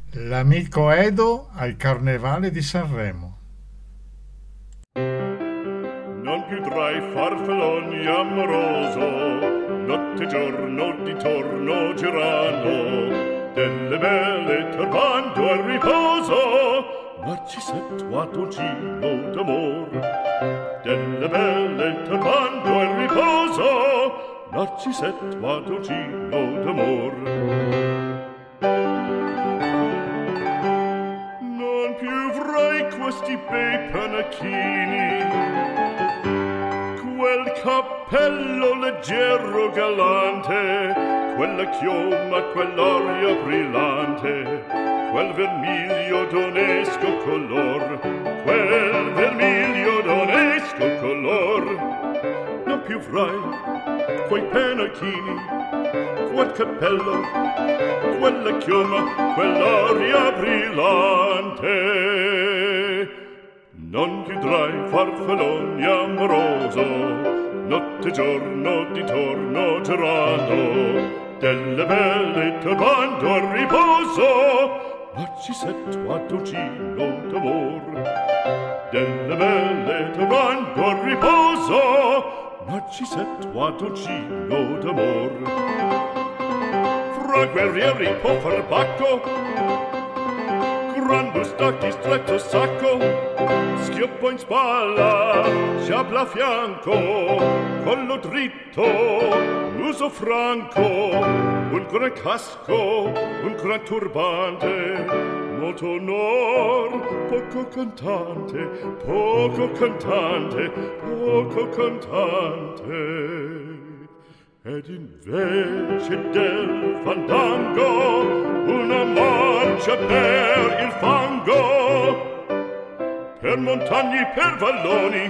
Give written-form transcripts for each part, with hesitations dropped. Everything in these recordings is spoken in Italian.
L'amico Edo al Carnevale di Sanremo. Non più tra i farfalloni amoroso, notte e giorno di torno girando, delle belle turbando al riposo, Narcisetto a dolcino d'amor. Delle belle turbando al riposo, Narcisetto a dolcino d'amor. Non più avrai questi bei panacchini, quel cappello leggero galante, quella chioma, quell'aria brillante, quel vermiglio d'onesco color, quel vermiglio d'onesco color. Non più avrai quei pennacchini, quel cappello, quella chioma, quell'aria brillante. Non più tra i farfalloni amoroso, notte e giorno di torno girando, delle belle turbando al riposo, Narcisetto a dolcino d'amor. Delle belle turbando al riposo, Narcisetto a dolcino d'amor. Fra guerrieri può far bacco, gran bustacchi stretto sacco, schioppo in spalla, sciabla a fianco, collo dritto, muso franco, un gran casco, un gran turbante, molto onor, poco cantante, poco cantante, poco cantante. Ed invece del fandango una marcia per il fango, per montagne, per valloni,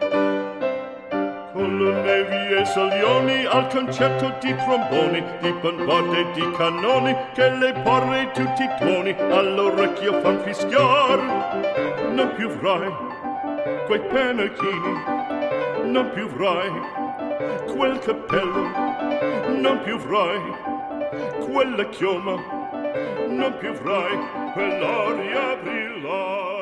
con le nevi e salioni, al concerto di tromboni, di bombarde e di cannoni, che le porre tutti i tuoni all'orecchio fan fischiar. Non più avrai quei pennacchini, non più avrai quel cappello, non più avrai quella chioma, non più avrai quell'aria brillante.